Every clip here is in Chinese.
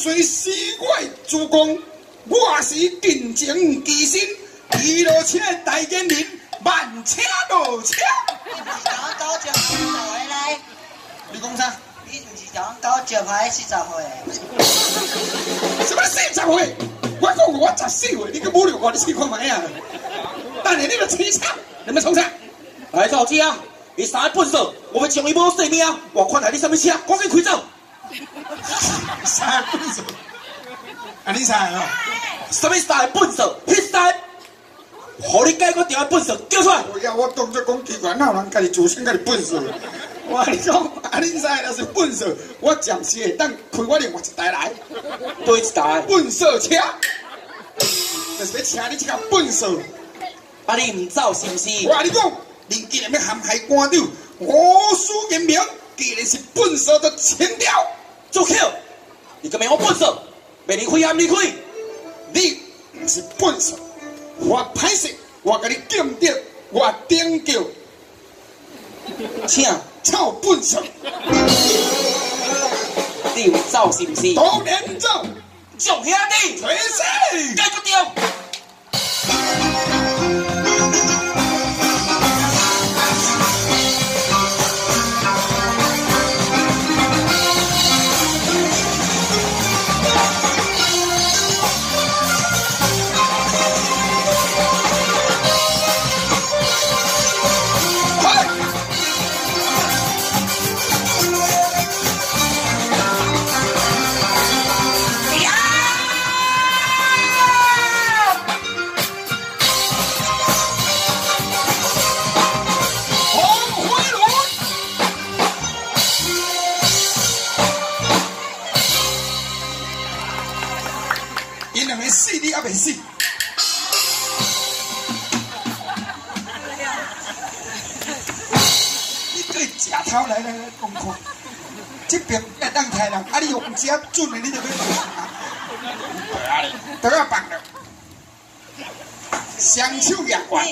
虽世外诸公，我是近情其心，一路车大言人，慢车落车。 你不是甲我搞招牌40岁来？ 你讲啥？ 你不是甲我搞招牌40岁？ 什么40岁？我讲我14岁，你个侮辱我，你试看卖啊！但是你个凄惨，你们从啥？ 来到这啊！你三个笨手，我们将伊无性命，我看下你什么车，赶紧开走！ 三个笨手，啊你啥哦？ 什么三个笨手？迄三个，互你解决掉的笨手叫出来！ 我要我当作讲奇怪，哪有人家己自称家己笨手？我跟你讲，啊恁三个若是笨手，我暂时会当开我另外一台来， 对一台笨手车，就是要请你这个笨手。 啊你唔走是不是？ 我跟你讲。你既然要陷害官长，无私言明，既然是笨手就清掉。 做巧，你个名我笨手，被你开暗你开。 你不是笨手，我歹势，我甲你检点，我顶叫， 请臭笨手。 你有走是不是？ 当然走， 众兄弟， 吹死， 解决掉。因两个死，你还未死。你对食头来讲看，这边要当杀人，啊你用这准的，你就要放，都要放了。双手压关，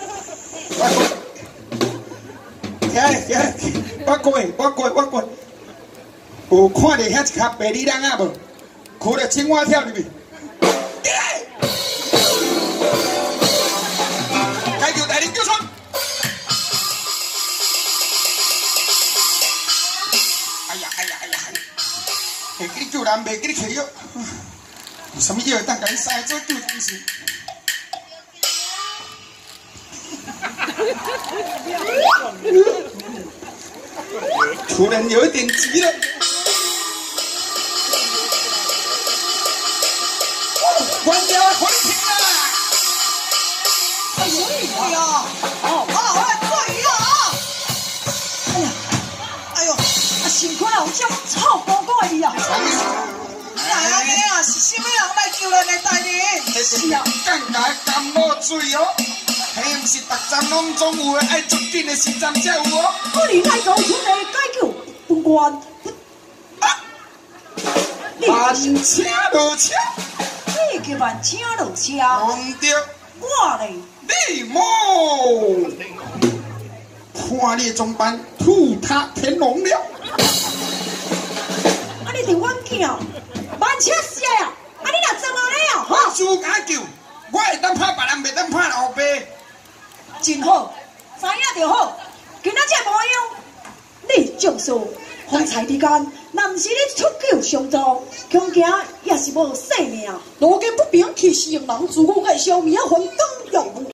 我过，有看到遐一卡白里人啊无？哭了青蛙跳入去。该叫大人叫出。哎呀！会记你救人，袂记你摕药。有什么药会当甲你塞做救东西？突然有一点急了。关掉啊！关停啦！ 哎呀！哎呦！啊，辛苦啦，有种臭高高的你啊！哎呀，是什么人来救咱的大人？ 是啊，降价甘露水哦，迄毋是逐站拢总有的，爱足紧的时阵才有哦。 我离开高村的解救不关。 慢车落车， 你叫慢车落车， 讲对。 我嘞， 你莫看你的装扮，吐他天龙了。 啊你对阮囝慢车死啊！啊你若撞落来啊！ 我输甲救，我会当拍别人，袂当拍后辈。 真好，知影就好。今仔这模样，你种树风采之间，若毋是你出救相助，恐惊也是无性命。 路见不平，其实用人自我的消灭，还当用。